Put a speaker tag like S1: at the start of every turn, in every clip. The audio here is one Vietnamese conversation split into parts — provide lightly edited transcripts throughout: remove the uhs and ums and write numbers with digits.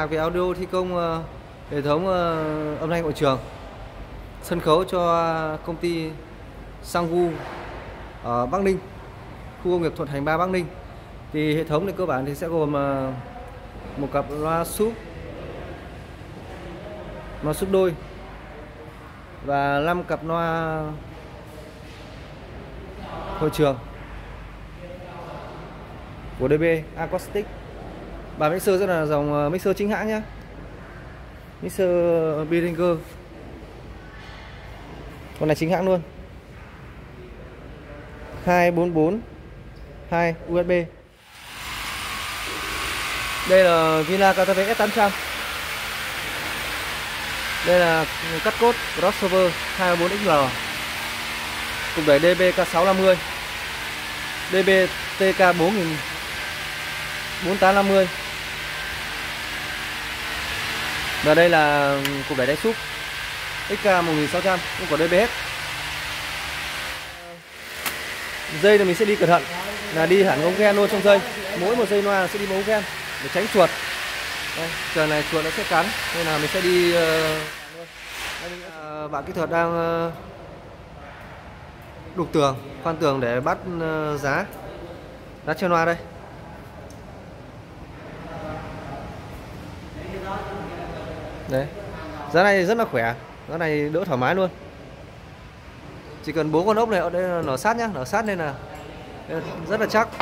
S1: Lạc về audio thi công hệ thống âm thanh hội trường, sân khấu cho công ty Sanggu ở Bắc Ninh, khu công nghiệp Thuận Thành 3 Bắc Ninh. Thì hệ thống thì cơ bản thì sẽ gồm một cặp loa súp đôi và 5 cặp loa hội trường của DB Acoustic. Bản mixer rất là dòng mixer chính hãng nhé, mixer Behringer, con này chính hãng luôn, 244 2 USB. Đây là Vina KTV S800. Đây là cắt cốt crossover 24XL, cục đẩy DB K650, DB TK4000 4850. Và đây là cục đẩy đáy súp XK1600 cũng có DB hết. Dây thì mình sẽ đi cẩn thận, là đi hẳn ống gen luôn trong dây. Mỗi một dây loa sẽ đi một ống gen để tránh chuột. Đây, giờ này chuột nó sẽ cắn nên là mình sẽ đi bạn kỹ thuật đang đục tường, khoan tường để bắt giá trên loa đây. Đấy, giá này rất là khỏe, giá này đỡ thoải mái luôn. Chỉ cần 4 con ốc này ở đây nó sát nhá, nó sát nên là rất là chắc.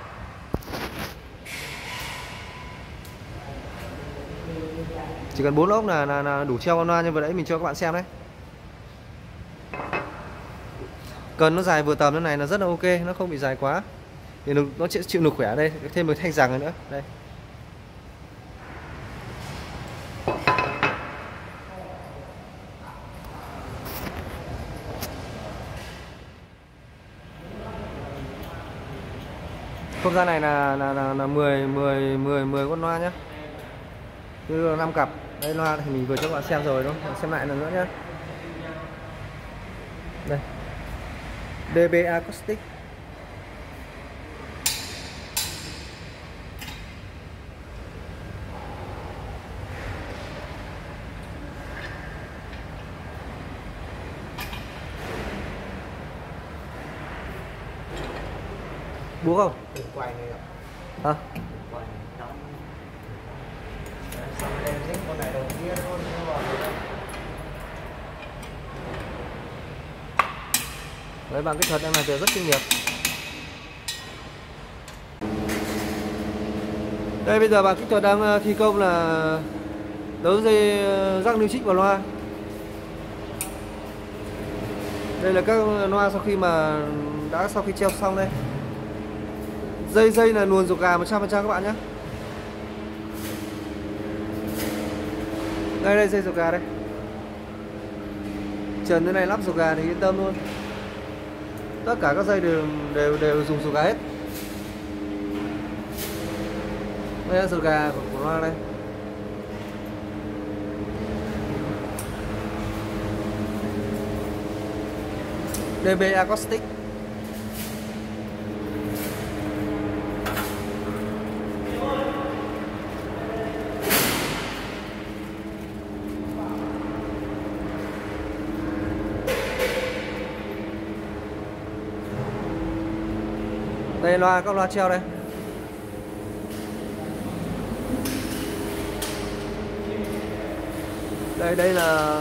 S1: Chỉ cần 4 ốc là đủ treo con loa như vừa nãy mình cho các bạn xem đấy. Cần nó dài vừa tầm như này là rất là ok, nó không bị dài quá thì nó sẽ chịu lực khỏe. Đây thêm một thanh rằng nữa đây. Không gian này là 10 con loa nhé, cứ 5 cặp. Đây loa thì mình vừa cho các bạn xem rồi, đúng không? Xem lại lần nữa nhé. Đây, DB Acoustic. Búa không?
S2: Quay này
S1: hả?
S2: quay này nóng. Xong em dính con này đầu tiên luôn.
S1: Đấy, bạn kỹ thuật đang làm việc rất chuyên nghiệp. Đây bây giờ bạn kỹ thuật đang thi công là đấu dây rắc lưu trích vào loa. Đây là các loa sau khi treo xong đây. Dây là luồn ruột gà 100% các bạn nhé. Đây dây ruột gà đây. Trần thế này lắp ruột gà thì yên tâm luôn. Tất cả các dây đều dùng ruột gà hết. Đây là ruột gà của loa đây. DB Acoustic. Đây các loa treo đây. Đây là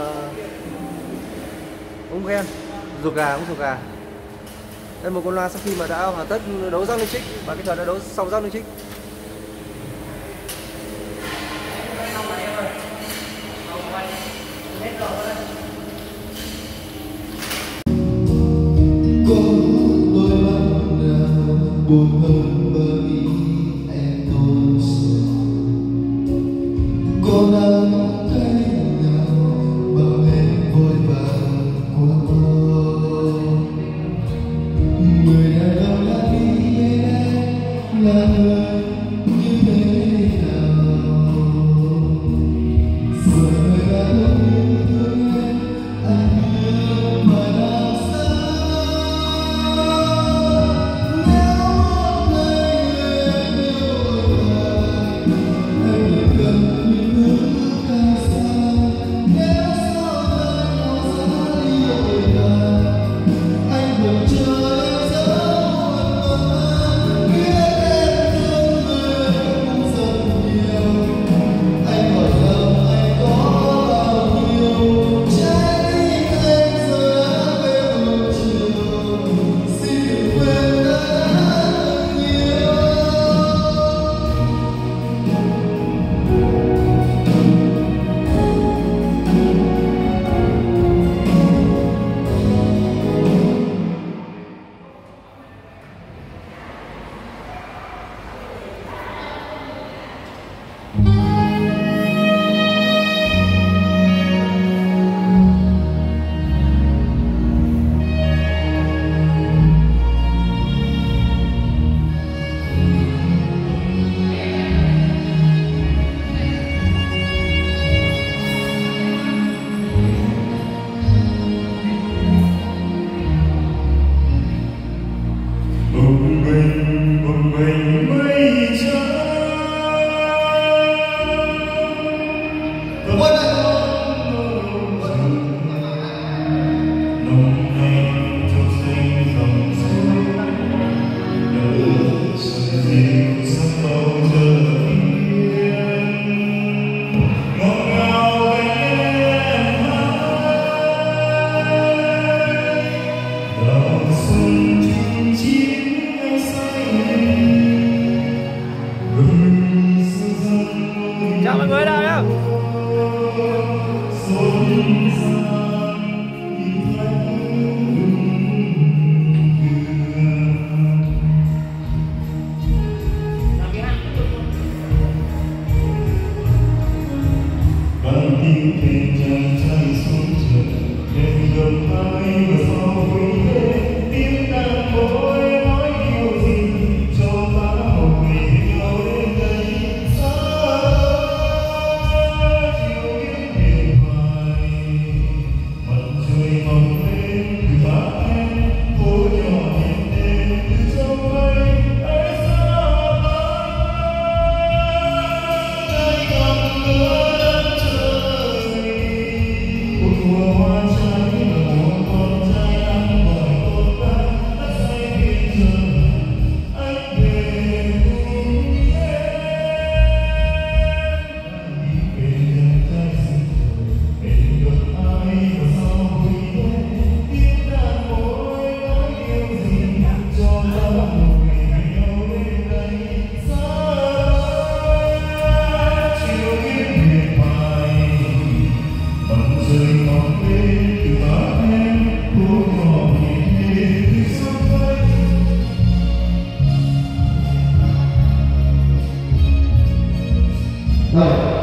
S1: ống gen, ruột gà. Đây một con loa sau khi mà đã hoàn tất đấu rắc liên trích, và cái trò đã đấu xong rắc liên trích.
S3: Buồn hơn bởi em thôi sợ, cô đang thấy nào bao em vội vàng qua. Người đàn ông đã đi bên em là người như thế nào? Giờ người đàn ông yêu thương em, anh yêu mà đau sao? Rồi.